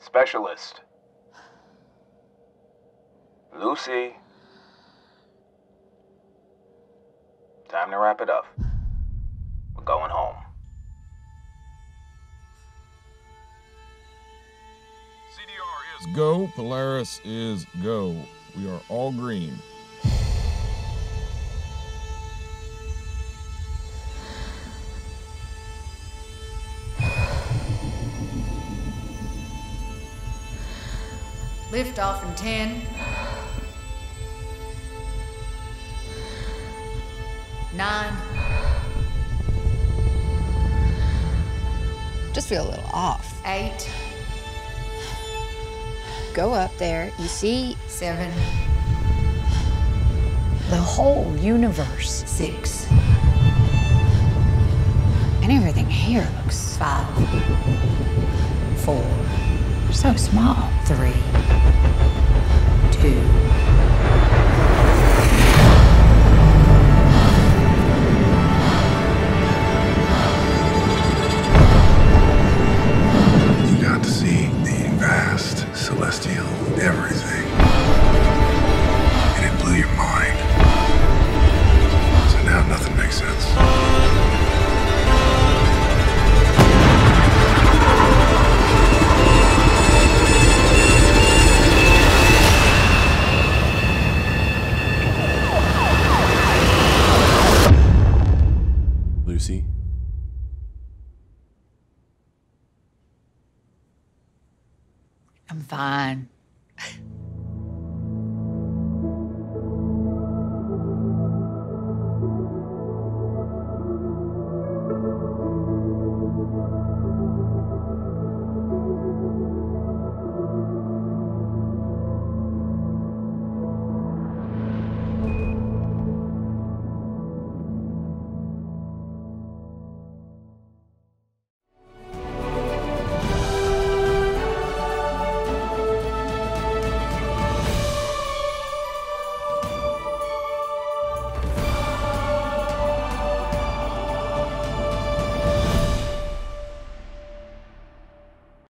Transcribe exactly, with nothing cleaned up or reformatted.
Specialist. Lucy. Time to wrap it up. We're going home. C D R is go. Polaris is go. We are all green. Lift off in ten. Nine. Just feel a little off. Eight. Go up there, you see Seven. the whole universe. Six. And everything here looks Five. Four. so small. Three. Two. You got to see the vast, celestial everything. And it blew your mind. So now nothing makes sense. Lucy? I'm fine.